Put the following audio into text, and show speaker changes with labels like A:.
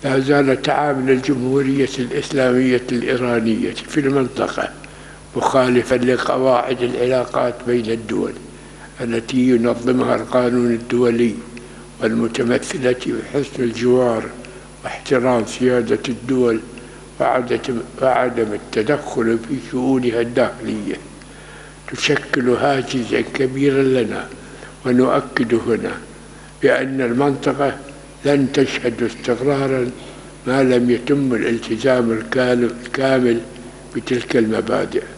A: لا زال تعامل الجمهورية الإسلامية الإيرانية في المنطقة مخالفا لقواعد العلاقات بين الدول التي ينظمها القانون الدولي، والمتمثلة في حسن الجوار واحترام سيادة الدول وعدم التدخل في شؤونها الداخلية. تشكل هاجسا كبيرا لنا، ونؤكد هنا بأن المنطقة لن تشهد استقرارا ما لم يتم الالتزام الكامل بتلك المبادئ.